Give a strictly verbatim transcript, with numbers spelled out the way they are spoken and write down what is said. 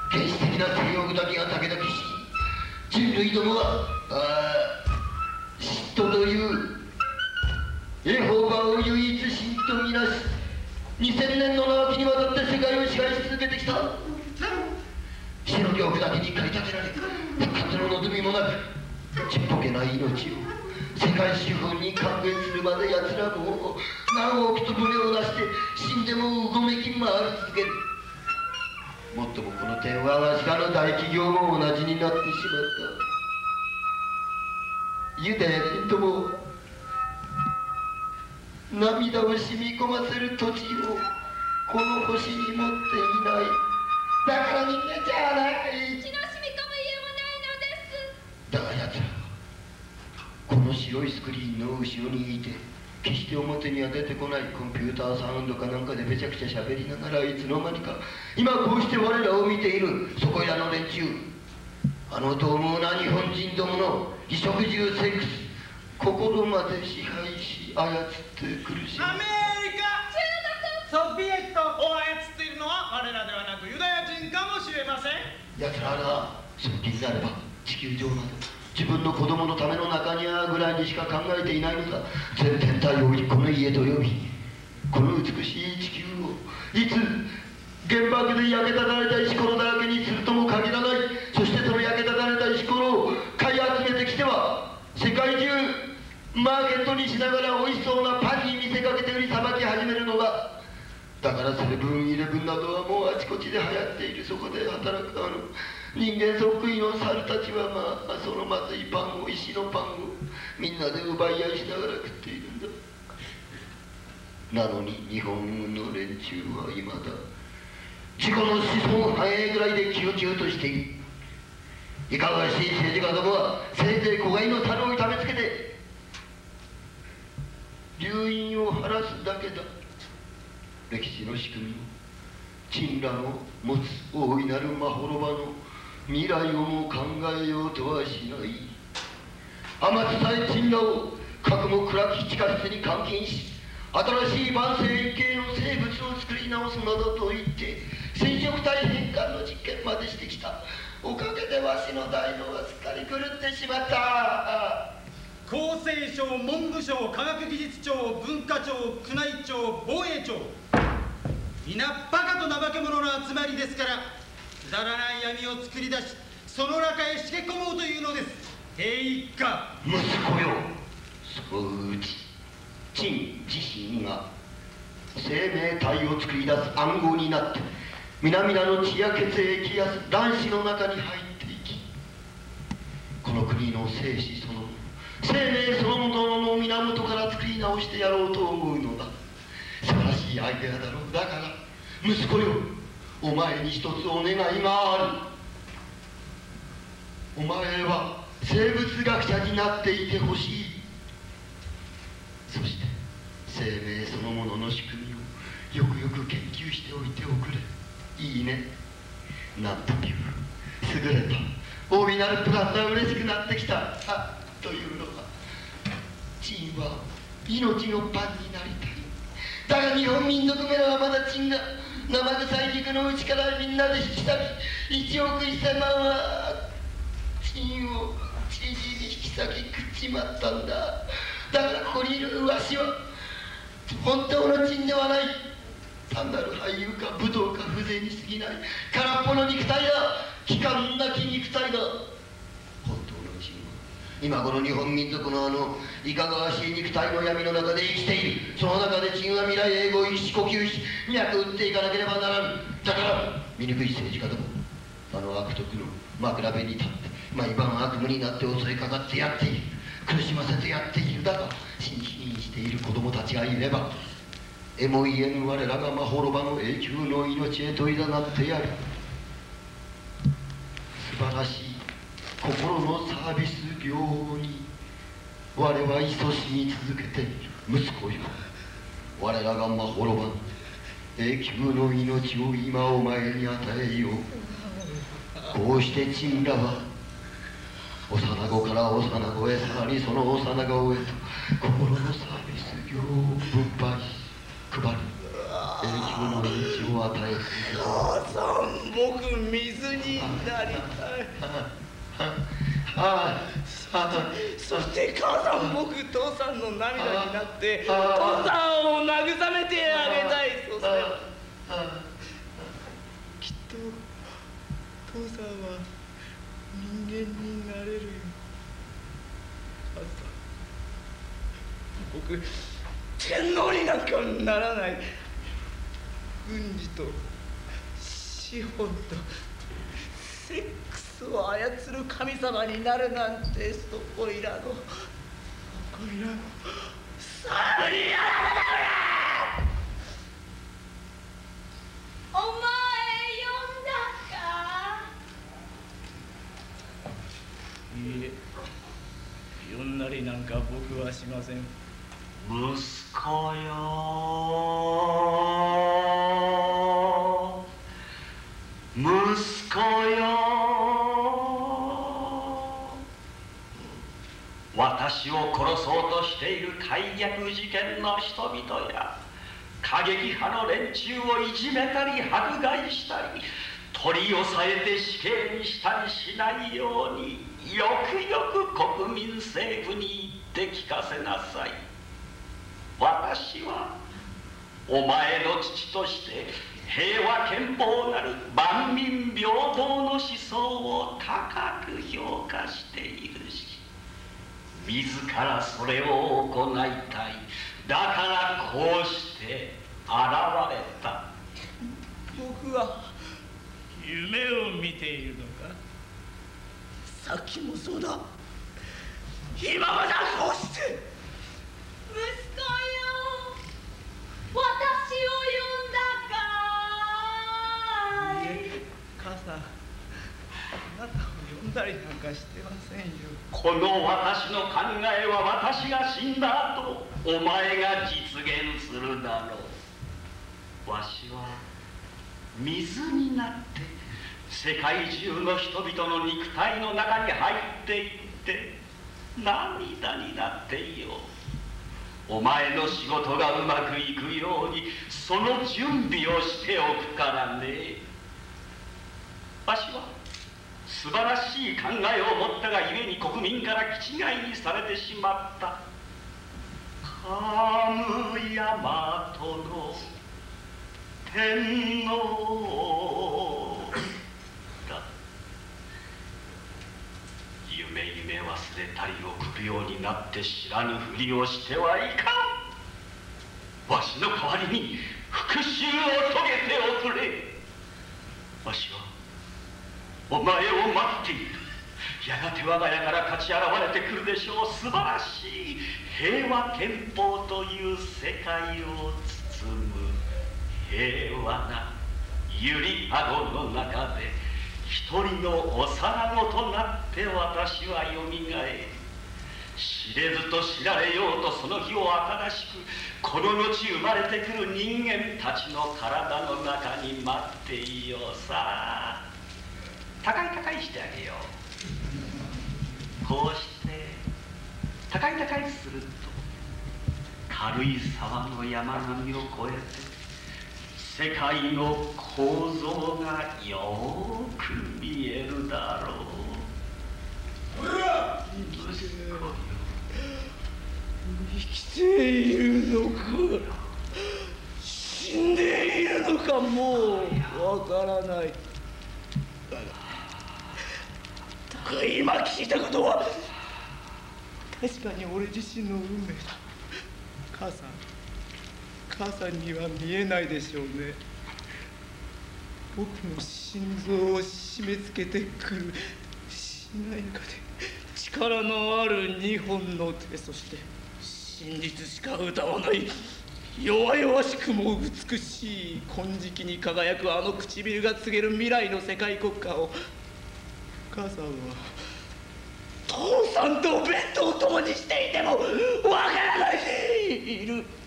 原始的な性欲だけがたけだけし、人類どもは嫉妬というエホバを唯一神とみなし、にせんねんの長きにわたって世界を支配し続けてきた。死の恐怖だけに駆り立てられ、復活の望みもなくちっぽけな命を世界資本に還元するまで奴らも何億と胸を出して死んでもうごめき回り続ける。もっともこの点はわしらの大企業も同じになってしまった。ユダヤ人とも涙を染み込ませる土地をこの星に持っていない。だから人間じゃない。 血の染み込む家もないのです。 だが奴らはこの白いスクリーンの後ろにいて、決して表には出てこないコンピューターサウンドかなんかでめちゃくちゃ喋りながら、いつの間にか今こうして我らを見ているそこいらの連中、あの獰猛な日本人どもの衣食住セックス、心まで支配し操って苦しむ。 アメリカ、ソビエトを操っているのは我らではなくユダヤ人かもしれません。 奴らがその気になれば地球上など自分の子供のための中庭ぐらいにしか考えていないのだ。全天体をこの家と呼び、この美しい地球をいつ原爆で焼けただれた石ころだらけにするとも限らない。そしてその焼けただれた石ころを買い集めてきては世界中マーケットにしながら美味しそうなパンに見せかけて売りさばき始めるのだ。だからセブンイレブンなどはもうあちこちで流行っている。そこで働くあの人間そっくりの猿たちはまあそのまずいパンを、石のパンをみんなで奪い合いしながら食っているんだ。なのに日本の連中は今だ自己の子孫繁栄ぐらいで急々としている。いかがわしい政治家どもはせいぜい子飼いの樽を痛めつけて流飲を晴らすだけだ。歴史の仕組みを陳らの持つ大いなるまほろばの未来をも考えようとはしない。天津さえ陳らを核も暗き地下室に監禁し、新しい万世一系の生物を作り直すなどと言って染色体変換の実験までしてきた。おかげでわしの大脳はすっかり狂ってしまった。 厚生省、文部省、科学技術庁、文化庁、宮内庁、防衛庁、皆バカと怠け者の集まりですから、くだらない闇を作り出しその中へしけ込もうというのです。兵一家息子よ、そのうち陳自身が生命体を作り出す暗号になって皆々の血や血液や卵子の中に入っていき、この国の生死そのもの、生命そのものの源から作り直してやろうと思うのだ。素晴らしいアイデアだろう。だから息子よ、お前に一つお願いがある。お前は生物学者になっていてほしい。そして生命そのものの仕組みをよくよく研究しておいておくれ。いいね。なんという優れた大いなるプラスが嬉しくなってきた。あというのは陳は命のパンになりたい。だが日本民族めらはまだ陳が生臭い軸の内からみんなで引き裂きいちおくせんまんは陳を知事に引き裂き食っちまったんだ。だからここにいるわしは本当の陳ではない。単なる俳優か武道か風情に過ぎない。空っぽの肉体だ。器官なき肉体だ。本当の陳は今頃日本民族のあのいかがわしい肉体の闇の中で生きている。その中で陳は未来永劫意志呼吸し脈打っていかなければならぬ。だから醜い政治家ども、あの悪徳の枕辺に立って毎晩悪夢になって襲いかかってやっている。苦しませてやっている。だが真摯にしている子供たちがいればえも言えぬ我らがまほろばの永久の命へといざなってやる。素晴らしい心のサービス業に我は勤しみ続けている。息子よ、我らがまほろばの永久の命を今お前に与えよう。こうして陳らは幼子から幼子へ、さらにその幼子へと心のサービス業を分配し配る永久の命を与え続けた。 僕水になりたい。 ああ、 そして母さん、僕父さんの涙になって父さんを慰めてあげたい。そしてきっと父さんは人間になれるよ。母さん、僕天皇になんかならない。軍事と資本とセックスを操る神様になるなんて、そこいらのそこいらのサブリアラだ。 お前呼んだか？ いいえ、呼んだりなんか僕はしません。 息子よ、息子よ、私を殺そうとしている大逆事件の人々や過激派の連中をいじめたり迫害したり取り押さえて死刑にしたりしないようによくよく国民政府に言って聞かせなさい。私はお前の父として平和憲法なる万民平等の思想を高く評価しているし、自らそれを行いたい。だからこうして現れた。 僕は夢を見ているのか。さっきもそうだ、今まだこうして。 息子よ、私を呼んだかい？ いえ、母さん、あなたを呼んだりなんかしてませんよ。 この私の考えは私が死んだ後お前が実現するだろう。わしは水になって世界中の人々の肉体の中に入っていって涙になっていよう。お前の仕事がうまくいくようにその準備をしておくからね。わしは素晴らしい考えを持ったがゆえに国民から気違いにされてしまった。カムヤマトの天皇だ。夢夢忘れたり送るようになって知らぬふりをしてはいかん。わしの代わりに復讐を遂げておくれ。わしはお前を待っている。やがて我が家から勝ち現れてくるでしょう。素晴らしい平和憲法という世界を包む平和なゆりあごの中で一人の幼子となって私はよみがえり、知れずと知られようとその日を新しくこの後生まれてくる人間たちの体の中に待っていよう。さあ高い高いしてあげよう。こうして高い高いすると軽い沢の山並みを越えて世界の構造がよーく見えるだろう。 生きているのか死んでいるのかもうわからない。だが今聞いたことは確かに俺自身の運命だ。母さん、母さんには見えないでしょうね。僕の心臓を締め付けてくるしなやかで力のある二本の手、そして真実しか歌わない弱々しくも美しい金色に輝くあの唇が告げる未来の世界国家を母さんは父さんとベッドを共にしていてもわからないでいる。